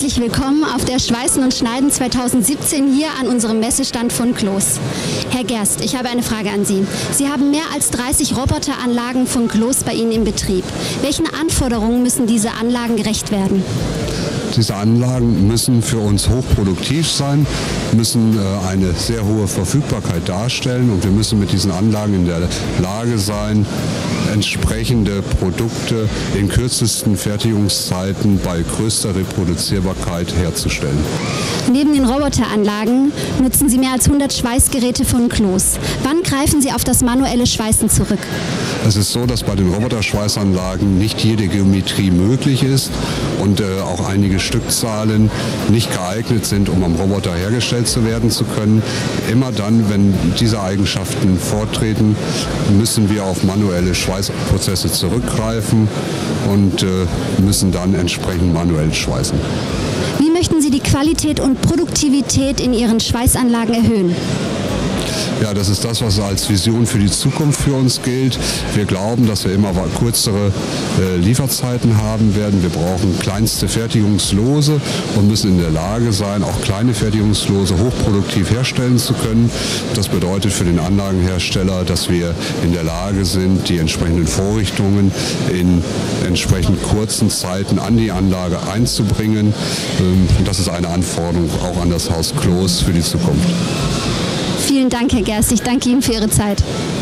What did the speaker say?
herzlich willkommen auf der Schweißen und Schneiden 2017 hier an unserem Messestand von Cloos. Herr Gerst, ich habe eine Frage an Sie. Sie haben mehr als 30 Roboteranlagen von Cloos bei Ihnen im Betrieb. Welchen Anforderungen müssen diese Anlagen gerecht werden? Diese Anlagen müssen für uns hochproduktiv sein, müssen eine sehr hohe Verfügbarkeit darstellen und wir müssen mit diesen Anlagen in der Lage sein, entsprechende Produkte in kürzesten Fertigungszeiten bei größter Reproduzierbarkeit herzustellen. Neben den Roboteranlagen nutzen Sie mehr als 100 Schweißgeräte von Cloos. Wann greifen Sie auf das manuelle Schweißen zurück? Es ist so, dass bei den Roboterschweißanlagen nicht jede Geometrie möglich ist und auch einige Stückzahlen nicht geeignet sind, um am Roboter hergestellt zu werden zu können. Immer dann, wenn diese Eigenschaften vortreten, müssen wir auf manuelle Schweißprozesse zurückgreifen und müssen dann entsprechend manuell schweißen. Wie möchten Sie die Qualität und Produktivität in Ihren Schweißanlagen erhöhen? Ja, das ist das, was als Vision für die Zukunft für uns gilt. Wir glauben, dass wir immer kürzere Lieferzeiten haben werden. Wir brauchen kleinste Fertigungslose und müssen in der Lage sein, auch kleine Fertigungslose hochproduktiv herstellen zu können. Das bedeutet für den Anlagenhersteller, dass wir in der Lage sind, die entsprechenden Vorrichtungen in entsprechend kurzen Zeiten an die Anlage einzubringen. Und das ist eine Anforderung auch an das Haus Cloos für die Zukunft. Vielen Dank, Herr Gerst. Ich danke Ihnen für Ihre Zeit.